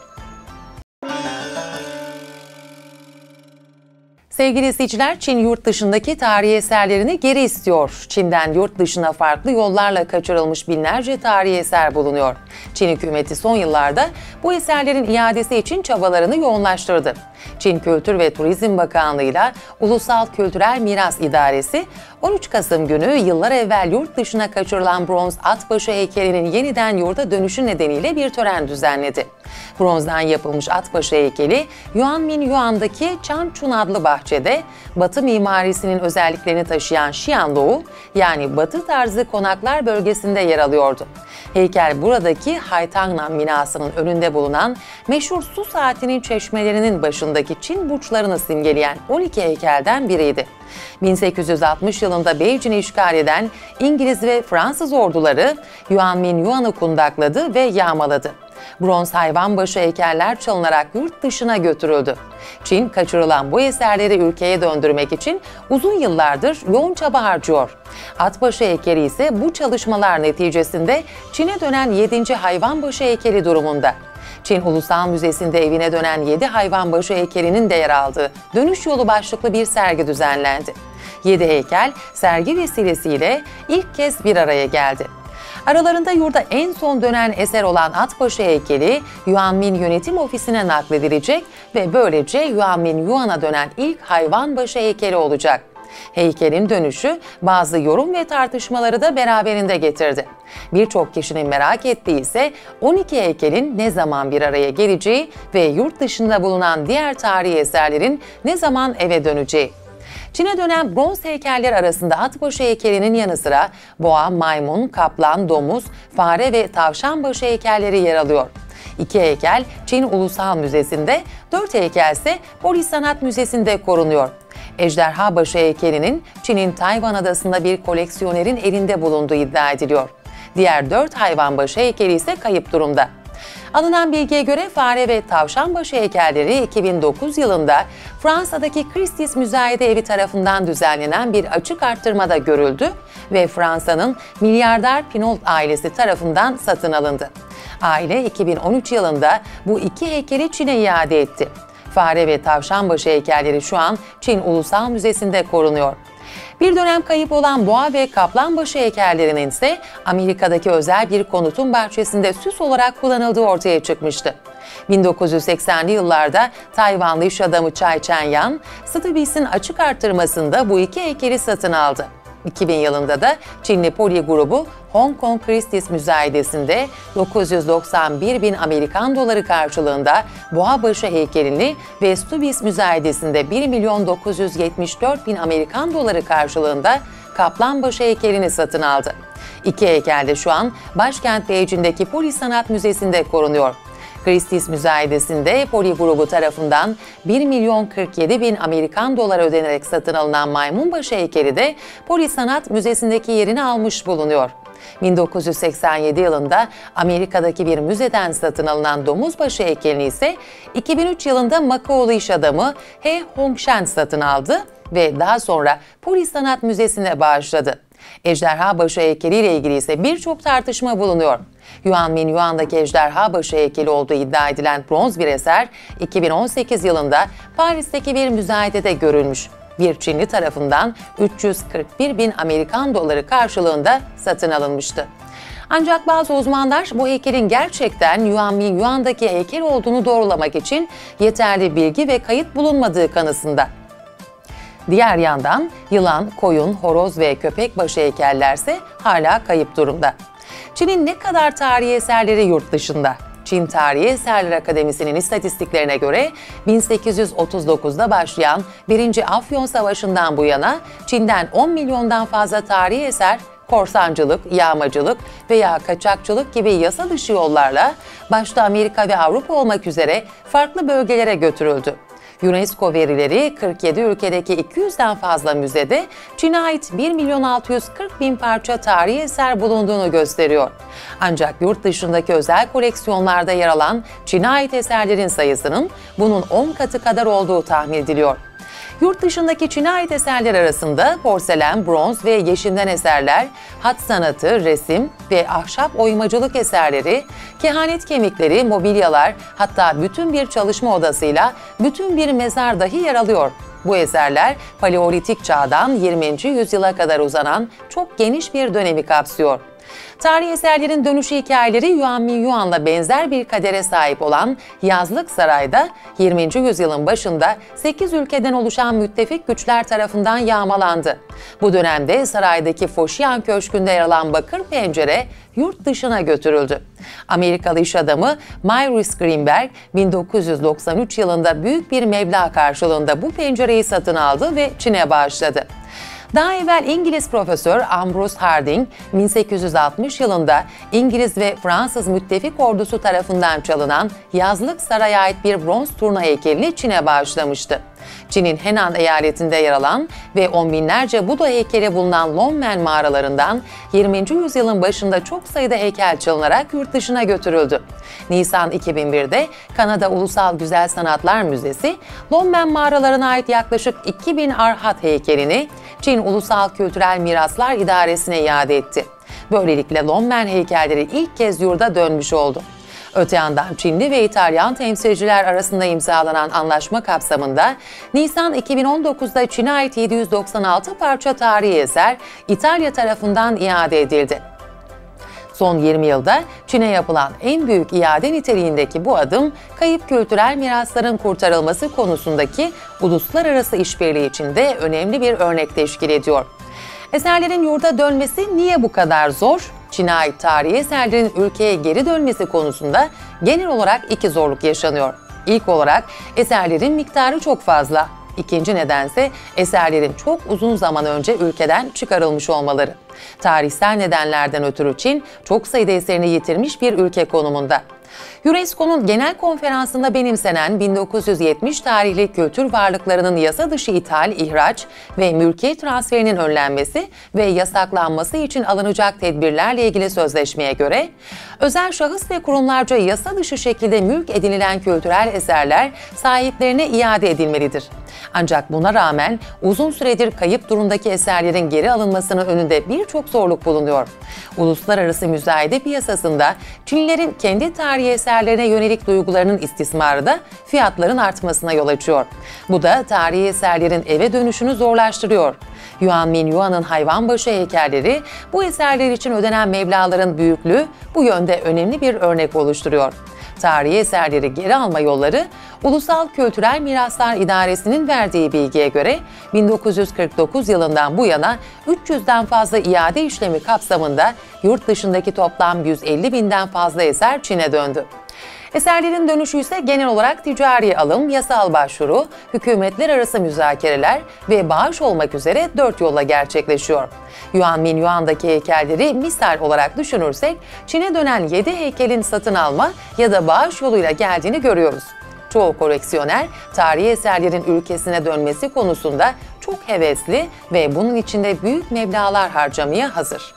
Sevgili izleyiciler, Çin yurt dışındaki tarihi eserlerini geri istiyor. Çin'den yurt dışına farklı yollarla kaçırılmış binlerce tarihi eser bulunuyor. Çin hükümeti son yıllarda bu eserlerin iadesi için çabalarını yoğunlaştırdı. Çin Kültür ve Turizm Bakanlığı'yla Ulusal Kültürel Miras İdaresi, on üç Kasım günü yıllar evvel yurt dışına kaçırılan bronz atbaşı heykelinin yeniden yurda dönüşü nedeniyle bir tören düzenledi. Bronzdan yapılmış atbaşı heykeli, Yuanmingyuan'daki Changchun adlı bahçede, Batı mimarisinin özelliklerini taşıyan Xianlou, yani Batı tarzı konaklar bölgesinde yer alıyordu. Heykel buradaki Haitangnan binasının önünde bulunan meşhur su saatinin çeşmelerinin başındaki Çin burçlarını simgeleyen on iki heykelden biriydi. bin sekiz yüz altmış yılında Beijing'i işgal eden İngiliz ve Fransız orduları Yuanmingyuan'ı kundakladı ve yağmaladı. Bronz hayvanbaşı heykeller çalınarak yurt dışına götürüldü. Çin, kaçırılan bu eserleri ülkeye döndürmek için uzun yıllardır yoğun çaba harcıyor. Atbaşı heykeli ise bu çalışmalar neticesinde Çin'e dönen yedinci hayvanbaşı heykeli durumunda. Çin Ulusal Müzesi'nde evine dönen yedi hayvanbaşı heykelinin de yer aldığı Dönüş Yolu başlıklı bir sergi düzenlendi. Yedi heykel sergi vesilesiyle ilk kez bir araya geldi. Aralarında yurda en son dönen eser olan atbaşı heykeli Yuanmin Yönetim Ofisi'ne nakledilecek ve böylece Yuanmingyuan'a dönen ilk hayvanbaşı heykeli olacak. Heykelin dönüşü bazı yorum ve tartışmaları da beraberinde getirdi. Birçok kişinin merak ettiği ise on iki heykelin ne zaman bir araya geleceği ve yurt dışında bulunan diğer tarihi eserlerin ne zaman eve döneceği. Çin'e dönen bronz heykeller arasında atbaşı heykelinin yanı sıra boğa, maymun, kaplan, domuz, fare ve tavşanbaşı heykelleri yer alıyor. İki heykel Çin Ulusal Müzesi'nde, dört heykel ise Polis Sanat Müzesi'nde korunuyor. Ejderhabaşı heykelinin Çin'in Tayvan adasında bir koleksiyonerin elinde bulunduğu iddia ediliyor. Diğer dört hayvanbaşı heykeli ise kayıp durumda. Alınan bilgiye göre fare ve tavşanbaşı heykelleri iki bin dokuz yılında Fransa'daki Christie's Müzayede Evi tarafından düzenlenen bir açık arttırmada görüldü ve Fransa'nın milyarder Pinault ailesi tarafından satın alındı. Aile iki bin on üç yılında bu iki heykeli Çin'e iade etti. Fare ve tavşanbaşı heykelleri şu an Çin Ulusal Müzesi'nde korunuyor. Bir dönem kayıp olan boğa ve kaplanbaşı heykellerinin ise Amerika'daki özel bir konutun bahçesinde süs olarak kullanıldığı ortaya çıkmıştı. bin dokuz yüz seksenli yıllarda Tayvanlı iş adamı Chai Chen-yan, Sotheby's'in açık arttırmasında bu iki heykeli satın aldı. iki bin yılında da Çinli Poli grubu Hong Kong Christie's Müzayedesi'nde dokuz yüz doksan bir bin Amerikan doları karşılığında Boğabaşı heykelini ve Sotheby's Müzayedesi'nde bir milyon dokuz yüz yetmiş dört bin Amerikan doları karşılığında Kaplanbaşı heykelini satın aldı. İki heykel de şu an başkent Beijing'deki Polis Sanat Müzesi'nde korunuyor. Christie's Müzayedesi'nde Poli grubu tarafından bir milyon kırk yedi bin Amerikan doları ödenerek satın alınan maymunbaşı heykeli de Polis Sanat Müzesi'ndeki yerini almış bulunuyor. bin dokuz yüz seksen yedi yılında Amerika'daki bir müzeden satın alınan domuzbaşı heykelini ise iki bin üç yılında Makaolu iş adamı He Hongshan satın aldı ve daha sonra Polis Sanat Müzesi'ne bağışladı. Ejderhabaşı heykeliyle ilgili ise birçok tartışma bulunuyor. Yuanmingyuan'daki ejderhabaşı heykeli olduğu iddia edilen bronz bir eser iki bin on sekiz yılında Paris'teki bir müzayedede görülmüş. Bir Çinli tarafından üç yüz kırk bir bin Amerikan doları karşılığında satın alınmıştı. Ancak bazı uzmanlar bu heykelin gerçekten Yuanmingyuan'daki heykel olduğunu doğrulamak için yeterli bilgi ve kayıt bulunmadığı kanısında. Diğer yandan yılan, koyun, horoz ve köpekbaşı heykellerse hala kayıp durumda. Çin'in ne kadar tarihi eserleri yurt dışında? Çin Tarihi Eserler Akademisi'nin istatistiklerine göre bin sekiz yüz otuz dokuzda başlayan birinci Afyon Savaşı'ndan bu yana Çin'den on milyondan fazla tarihi eser korsancılık, yağmacılık veya kaçakçılık gibi yasa dışı yollarla başta Amerika ve Avrupa olmak üzere farklı bölgelere götürüldü. UNESCO verileri kırk yedi ülkedeki iki yüzden fazla müzede Çin'e ait bir milyon altı yüz kırk bin parça tarihi eser bulunduğunu gösteriyor. Ancak yurt dışındaki özel koleksiyonlarda yer alan Çin'e ait eserlerin sayısının bunun on katı kadar olduğu tahmin ediliyor. Yurt dışındaki Çin'e ait eserler arasında porselen, bronz ve yeşimden eserler, hat sanatı, resim ve ahşap oymacılık eserleri, kehanet kemikleri, mobilyalar, hatta bütün bir çalışma odasıyla bütün bir mezar dahi yer alıyor. Bu eserler Paleolitik çağdan yirminci yüzyıla kadar uzanan çok geniş bir dönemi kapsıyor. Tarihi eserlerin dönüşü hikayeleri Yuan Minyuan'la benzer bir kadere sahip olan Yazlık Saray'da yirminci yüzyılın başında sekiz ülkeden oluşan müttefik güçler tarafından yağmalandı. Bu dönemde saraydaki Foşian Köşkü'nde yer alan bakır pencere yurt dışına götürüldü. Amerikalı iş adamı Maurice Greenberg bin dokuz yüz doksan üç yılında büyük bir meblağ karşılığında bu pencereyi satın aldı ve Çin'e bağışladı. Daha evvel İngiliz profesör Ambrose Harding, bin sekiz yüz altmış yılında İngiliz ve Fransız müttefik ordusu tarafından çalınan Yazlık Saray'a ait bir bronz turna heykelini Çin'e bağışlamıştı. Çin'in Henan eyaletinde yer alan ve on binlerce Buda heykeli bulunan Longmen mağaralarından yirminci yüzyılın başında çok sayıda heykel çalınarak yurt dışına götürüldü. Nisan iki bin bir'de Kanada Ulusal Güzel Sanatlar Müzesi, Longmen mağaralarına ait yaklaşık iki bin Arhat heykelini Çin Ulusal Kültürel Miraslar İdaresi'ne iade etti. Böylelikle Longmen heykelleri ilk kez yurda dönmüş oldu. Öte yandan Çinli ve İtalyan temsilciler arasında imzalanan anlaşma kapsamında Nisan iki bin on dokuz'da Çin'e ait yedi yüz doksan altı parça tarihi eser İtalya tarafından iade edildi. Son yirmi yılda Çin'e yapılan en büyük iade niteliğindeki bu adım, kayıp kültürel mirasların kurtarılması konusundaki uluslararası işbirliği için de önemli bir örnek teşkil ediyor. Eserlerin yurda dönmesi niye bu kadar zor? Çin'e ait tarihi eserlerin ülkeye geri dönmesi konusunda genel olarak iki zorluk yaşanıyor. İlk olarak eserlerin miktarı çok fazla. İkinci nedense eserlerin çok uzun zaman önce ülkeden çıkarılmış olmaları. Tarihsel nedenlerden ötürü Çin çok sayıda eserini yitirmiş bir ülke konumunda. UNESCO'nun genel konferansında benimsenen bin dokuz yüz yetmiş tarihli kültür varlıklarının yasa dışı ithal, ihraç ve mülkiyet transferinin önlenmesi ve yasaklanması için alınacak tedbirlerle ilgili sözleşmeye göre, özel şahıs ve kurumlarca yasa dışı şekilde mülk edinilen kültürel eserler sahiplerine iade edilmelidir. Ancak buna rağmen uzun süredir kayıp durumdaki eserlerin geri alınmasının önünde birçok zorluk bulunuyor. Uluslararası müzayede piyasasında Çinlilerin kendi tarihi eserlerine yönelik duygularının istismarı da fiyatların artmasına yol açıyor. Bu da tarihi eserlerin eve dönüşünü zorlaştırıyor. Yuan Minyuan'ın hayvanbaşı heykelleri bu eserler için ödenen meblağların büyüklüğü bu yönde önemli bir örnek oluşturuyor. Tarihi eserleri geri alma yolları, Ulusal Kültürel Miraslar İdaresi'nin verdiği bilgiye göre bin dokuz yüz kırk dokuz yılından bu yana üç yüz'den fazla iade işlemi kapsamında yurt dışındaki toplam yüz elli binden fazla eser Çin'e döndü. Eserlerin dönüşü ise genel olarak ticari alım, yasal başvuru, hükümetler arası müzakereler ve bağış olmak üzere dört yolla gerçekleşiyor. Yuan Minyuan'daki heykelleri misal olarak düşünürsek, Çin'e dönen yedi heykelin satın alma ya da bağış yoluyla geldiğini görüyoruz. Çoğu koleksiyoner, tarihi eserlerin ülkesine dönmesi konusunda çok hevesli ve bunun için de büyük meblağlar harcamaya hazır.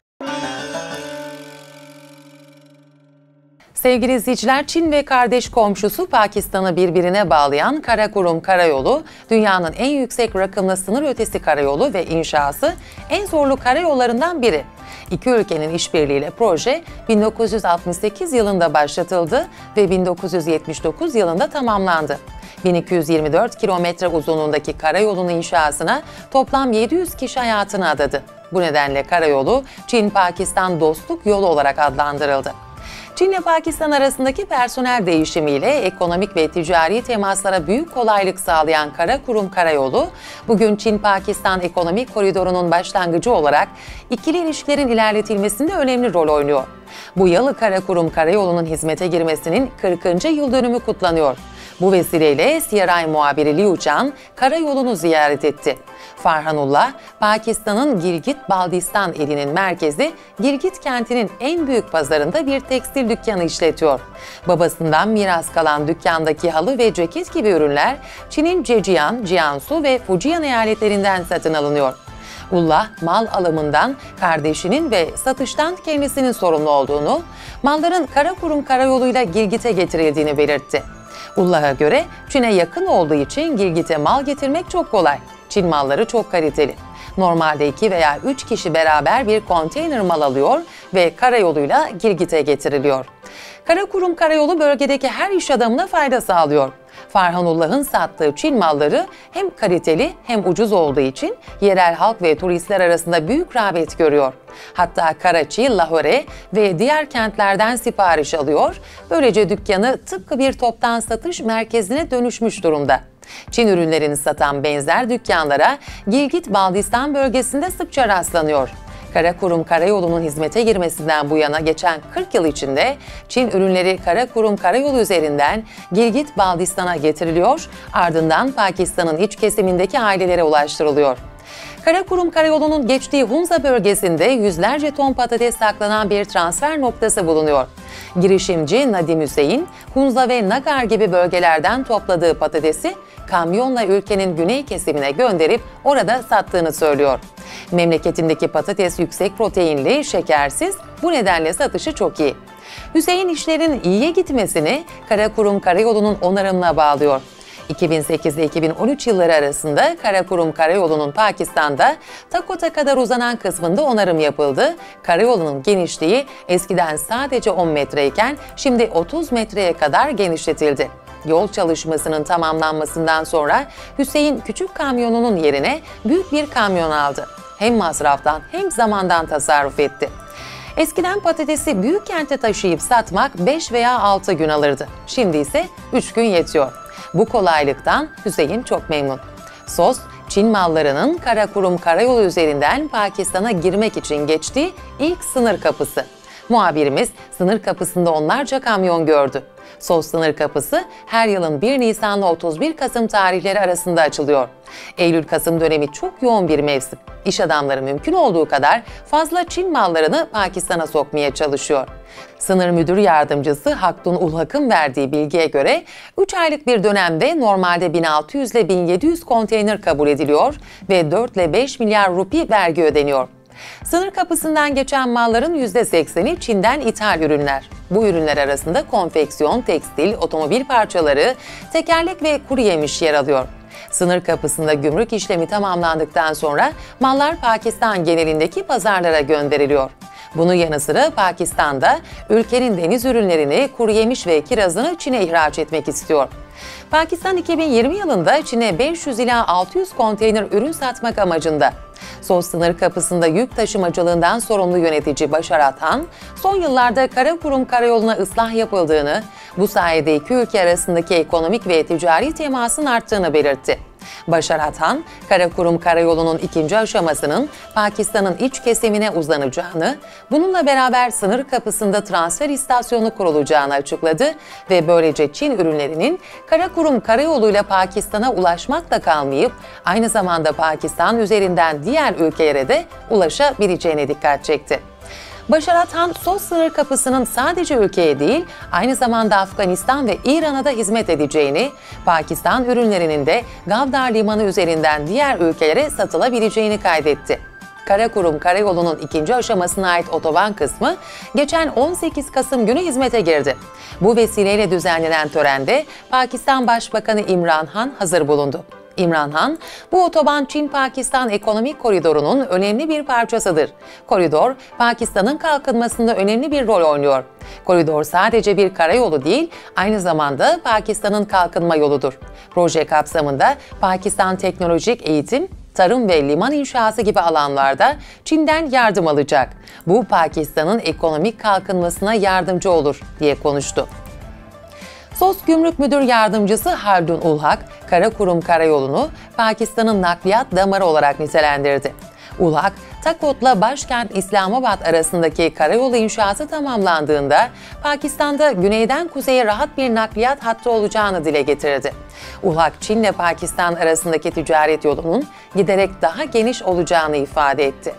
Sevgili izleyiciler, Çin ve kardeş komşusu Pakistan'ı birbirine bağlayan Karakurum Karayolu, dünyanın en yüksek rakımlı sınır ötesi karayolu ve inşası en zorlu karayollarından biri. İki ülkenin işbirliğiyle proje bin dokuz yüz altmış sekiz yılında başlatıldı ve bin dokuz yüz yetmiş dokuz yılında tamamlandı. bin iki yüz yirmi dört kilometre uzunluğundaki karayolunun inşasına toplam yedi yüz kişi hayatını adadı. Bu nedenle karayolu Çin-Pakistan Dostluk Yolu olarak adlandırıldı. Çin ile Pakistan arasındaki personel değişimiyle ekonomik ve ticari temaslara büyük kolaylık sağlayan Karakurum Karayolu, bugün Çin-Pakistan Ekonomik Koridoru'nun başlangıcı olarak ikili ilişkilerin ilerletilmesinde önemli rol oynuyor. Bu yıl Karakurum Karayolu'nun hizmete girmesinin kırkıncı yıl dönümü kutlanıyor. Bu vesileyle C N N muhabiri Liu Chan karayolunu ziyaret etti. Farhanullah, Pakistan'ın Gilgit-Baltistan ilinin merkezi Gilgit kentinin en büyük pazarında bir tekstil dükkanı işletiyor. Babasından miras kalan dükkandaki halı ve ceket gibi ürünler Çin'in Zhejiang, Jiangsu ve Fujian eyaletlerinden satın alınıyor. Ullah, mal alımından kardeşinin ve satıştan kendisinin sorumlu olduğunu, malların Karakurum Karayolu'yla Gilgit'e getirildiğini belirtti. Ullah'a göre Çin'e yakın olduğu için Gilgit'e mal getirmek çok kolay. Çin malları çok kaliteli. Normalde iki veya üç kişi beraber bir konteyner mal alıyor ve karayoluyla Gilgit'e getiriliyor. Karakurum Karayolu bölgedeki her iş adamına fayda sağlıyor. Farhanullah'ın sattığı Çin malları hem kaliteli hem ucuz olduğu için yerel halk ve turistler arasında büyük rağbet görüyor. Hatta Karachi, Lahore ve diğer kentlerden sipariş alıyor. Böylece dükkanı tıpkı bir toptan satış merkezine dönüşmüş durumda. Çin ürünlerini satan benzer dükkanlara Gilgit-Baltistan bölgesinde sıkça rastlanıyor. Karakurum Karayolu'nun hizmete girmesinden bu yana geçen kırk yıl içinde Çin ürünleri Karakurum Karayolu üzerinden Gilgit-Baltistan'a getiriliyor, ardından Pakistan'ın iç kesimindeki ailelere ulaştırılıyor. Karakurum Karayolu'nun geçtiği Hunza bölgesinde yüzlerce ton patates saklanan bir transfer noktası bulunuyor. Girişimci Nadim Hüseyin, Hunza ve Nagar gibi bölgelerden topladığı patatesi kamyonla ülkenin güney kesimine gönderip orada sattığını söylüyor. Memleketindeki patates yüksek proteinli, şekersiz, bu nedenle satışı çok iyi. Hüseyin işlerin iyiye gitmesini Karakurum Karayolu'nun onarımına bağlıyor. iki bin sekiz ile iki bin on üç yılları arasında Karakurum Karayolu'nun Pakistan'da Takot'a kadar uzanan kısmında onarım yapıldı. Karayolunun genişliği eskiden sadece on metreyken şimdi otuz metreye kadar genişletildi. Yol çalışmasının tamamlanmasından sonra Hüseyin küçük kamyonunun yerine büyük bir kamyon aldı. Hem masraftan hem zamandan tasarruf etti. Eskiden patatesi büyük kente taşıyıp satmak beş veya altı gün alırdı. Şimdi ise üç gün yetiyor. Bu kolaylıktan Hüseyin çok memnun. Sos, Çin mallarının Karakurum Karayolu üzerinden Pakistan'a girmek için geçtiği ilk sınır kapısı. Muhabirimiz sınır kapısında onlarca kamyon gördü. Sos sınır kapısı her yılın bir Nisan ile otuz bir Kasım tarihleri arasında açılıyor. Eylül-Kasım dönemi çok yoğun bir mevsim. İş adamları mümkün olduğu kadar fazla Çin mallarını Pakistan'a sokmaya çalışıyor. Sınır Müdür Yardımcısı Haktun Ulhak'ın verdiği bilgiye göre üç aylık bir dönemde normalde bin altı yüz ile bin yedi yüz konteyner kabul ediliyor ve dört ile beş milyar rupi vergi ödeniyor. Sınır kapısından geçen malların yüzde sekseni Çin'den ithal ürünler. Bu ürünler arasında konfeksiyon, tekstil, otomobil parçaları, tekerlek ve kuru yemiş yer alıyor. Sınır kapısında gümrük işlemi tamamlandıktan sonra mallar Pakistan genelindeki pazarlara gönderiliyor. Bunun yanı sıra Pakistan'da ülkenin deniz ürünlerini, kuru yemiş ve kirazını Çin'e ihraç etmek istiyor. Pakistan iki bin yirmi yılında Çin'e beş yüz ila altı yüz konteyner ürün satmak amacında. Sos sınır kapısında yük taşımacılığından sorumlu yönetici Başar Athan, son yıllarda Karakurum Karayolu'na ıslah yapıldığını, bu sayede iki ülke arasındaki ekonomik ve ticari temasın arttığını belirtti. Başar Athan, Karakurum Karayolu'nun ikinci aşamasının Pakistan'ın iç kesimine uzanacağını, bununla beraber sınır kapısında transfer istasyonu kurulacağını açıkladı ve böylece Çin ürünlerinin Karakurum Karayolu'yla Pakistan'a ulaşmakla kalmayıp, aynı zamanda Pakistan üzerinden diğer ülkelere de ulaşabileceğine dikkat çekti. Başar Athan, Sos sınır kapısının sadece ülkeye değil, aynı zamanda Afganistan ve İran'a da hizmet edeceğini, Pakistan ürünlerinin de Gavdar Limanı üzerinden diğer ülkelere satılabileceğini kaydetti. Karakurum Karayolu'nun ikinci aşamasına ait otoban kısmı geçen on sekiz Kasım günü hizmete girdi. Bu vesileyle düzenlenen törende Pakistan Başbakanı İmran Han hazır bulundu. İmran Han, bu otoban Çin-Pakistan ekonomik koridorunun önemli bir parçasıdır. Koridor, Pakistan'ın kalkınmasında önemli bir rol oynuyor. Koridor sadece bir karayolu değil, aynı zamanda Pakistan'ın kalkınma yoludur. Proje kapsamında Pakistan teknolojik eğitim, tarım ve liman inşası gibi alanlarda Çin'den yardım alacak. Bu Pakistan'ın ekonomik kalkınmasına yardımcı olur, diye konuştu. Sos Gümrük Müdür Yardımcısı Haldun Ulhak, Karakurum Karayolu'nu Pakistan'ın nakliyat damarı olarak nitelendirdi. Ulhak, Takot'la başkent İslamabad arasındaki karayolu inşaatı tamamlandığında Pakistan'da güneyden kuzeye rahat bir nakliyat hattı olacağını dile getirdi. Ulak, Çin'le Pakistan arasındaki ticaret yolunun giderek daha geniş olacağını ifade etti.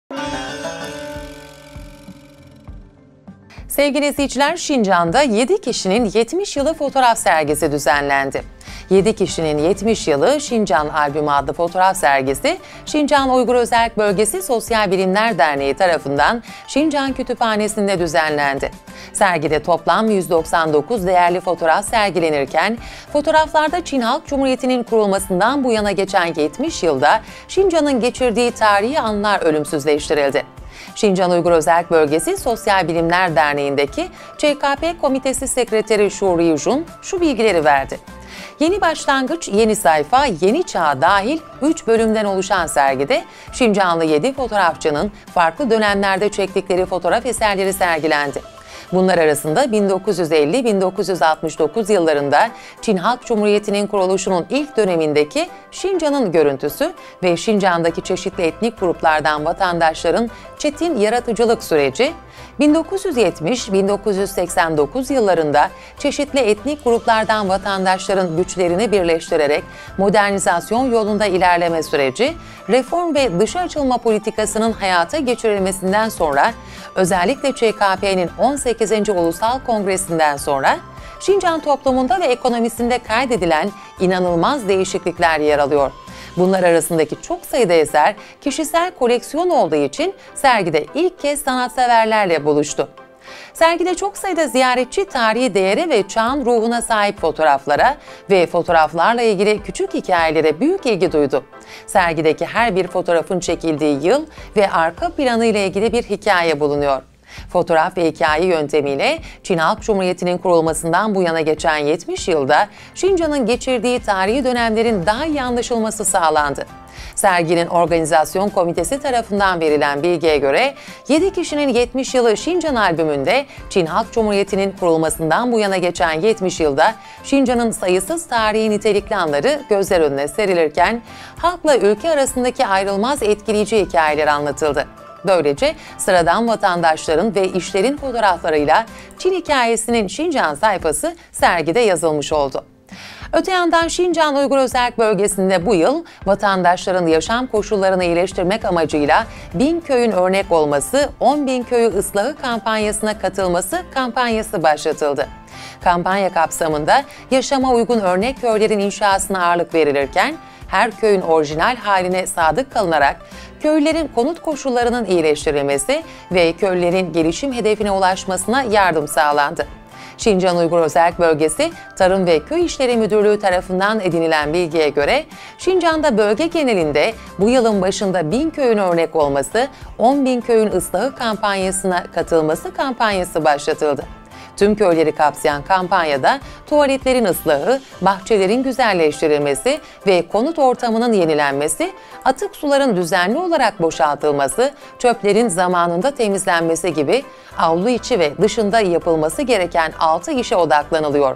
Sevgili izleyiciler, Şincan'da yedi kişinin yetmiş yılı fotoğraf sergisi düzenlendi. yedi kişinin yetmiş yılı Şincan Albümü adlı fotoğraf sergisi, Şincan Uygur Özerk Bölgesi Sosyal Bilimler Derneği tarafından Şincan Kütüphanesi'nde düzenlendi. Sergide toplam yüz doksan dokuz değerli fotoğraf sergilenirken, fotoğraflarda Çin Halk Cumhuriyeti'nin kurulmasından bu yana geçen yetmiş yılda Şincan'ın geçirdiği tarihi anlar ölümsüzleştirildi. Şincan Uygur Özerk Bölgesi Sosyal Bilimler Derneği'ndeki Ç K P Komitesi Sekreteri Şuri Yujun şu bilgileri verdi. Yeni başlangıç, yeni sayfa, yeni çağ dahil üç bölümden oluşan sergide Şincanlı yedi fotoğrafçının farklı dönemlerde çektikleri fotoğraf eserleri sergilendi. Bunlar arasında bin dokuz yüz elli - bin dokuz yüz altmış dokuz yıllarında Çin Halk Cumhuriyeti'nin kuruluşunun ilk dönemindeki Şincan'ın görüntüsü ve Şincan'daki çeşitli etnik gruplardan vatandaşların çetin yaratıcılık süreci, bin dokuz yüz yetmiş - bin dokuz yüz seksen dokuz yıllarında çeşitli etnik gruplardan vatandaşların güçlerini birleştirerek modernizasyon yolunda ilerleme süreci, reform ve dışa açılma politikasının hayata geçirilmesinden sonra, özellikle Ç K P'nin on sekizinci Ulusal Kongresi'nden sonra, Şincan toplumunda ve ekonomisinde kaydedilen inanılmaz değişiklikler yer alıyor. Bunlar arasındaki çok sayıda eser kişisel koleksiyon olduğu için sergide ilk kez sanatseverlerle buluştu. Sergide çok sayıda ziyaretçi tarihi değere ve çağın ruhuna sahip fotoğraflara ve fotoğraflarla ilgili küçük hikayelere büyük ilgi duydu. Sergideki her bir fotoğrafın çekildiği yıl ve arka planı ile ilgili bir hikaye bulunuyor. Fotoğraf ve hikaye yöntemiyle Çin Halk Cumhuriyeti'nin kurulmasından bu yana geçen yetmiş yılda Şincan'ın geçirdiği tarihi dönemlerin daha iyi anlaşılması sağlandı. Serginin organizasyon komitesi tarafından verilen bilgiye göre yedi kişinin yetmiş yılı Şincan albümünde Çin Halk Cumhuriyeti'nin kurulmasından bu yana geçen yetmiş yılda Şincan'ın sayısız tarihi nitelikli anları gözler önüne serilirken halkla ülke arasındaki ayrılmaz etkileyici hikayeler anlatıldı. Böylece sıradan vatandaşların ve işlerin fotoğraflarıyla Çin hikayesinin Şincan sayfası sergide yazılmış oldu. Öte yandan Şincan Uygur Özerk Bölgesi'nde bu yıl vatandaşların yaşam koşullarını iyileştirmek amacıyla bin köyün örnek olması, on bin köyü ıslahı kampanyasına katılması kampanyası başlatıldı. Kampanya kapsamında yaşama uygun örnek köylerin inşasına ağırlık verilirken, her köyün orijinal haline sadık kalınarak köylülerin konut koşullarının iyileştirilmesi ve köylülerin gelişim hedefine ulaşmasına yardım sağlandı. Şincan Uygur Özerk Bölgesi Tarım ve Köy İşleri Müdürlüğü tarafından edinilen bilgiye göre Şincan'da bölge genelinde bu yılın başında bin köyün örnek olması, on bin köyün ıslahı kampanyasına katılması kampanyası başlatıldı. Tüm köyleri kapsayan kampanyada tuvaletlerin ıslahı, bahçelerin güzelleştirilmesi ve konut ortamının yenilenmesi, atık suların düzenli olarak boşaltılması, çöplerin zamanında temizlenmesi gibi avlu içi ve dışında yapılması gereken altı işe odaklanılıyor.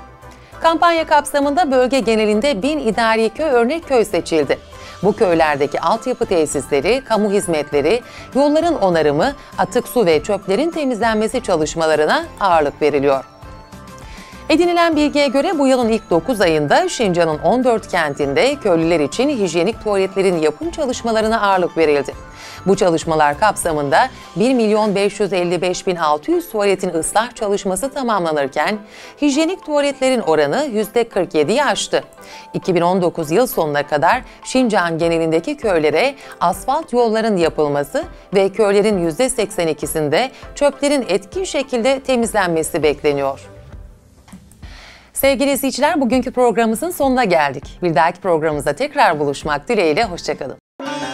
Kampanya kapsamında bölge genelinde bin idari köy örnek köy seçildi. Bu köylerdeki altyapı tesisleri, kamu hizmetleri, yolların onarımı, atık su ve çöplerin temizlenmesi çalışmalarına ağırlık veriliyor. Edinilen bilgiye göre bu yılın ilk dokuz ayında Şincan'ın on dört kentinde köylüler için hijyenik tuvaletlerin yapım çalışmalarına ağırlık verildi. Bu çalışmalar kapsamında bir milyon beş yüz elli beş bin altı yüz tuvaletin ıslah çalışması tamamlanırken hijyenik tuvaletlerin oranı yüzde kırk yediyi aştı. iki bin on dokuz yıl sonuna kadar Şincan genelindeki köylere asfalt yolların yapılması ve köylerin yüzde seksen ikisinde çöplerin etkin şekilde temizlenmesi bekleniyor. Sevgili izleyiciler, bugünkü programımızın sonuna geldik. Bir dahaki programımızda tekrar buluşmak dileğiyle, hoşça kalın.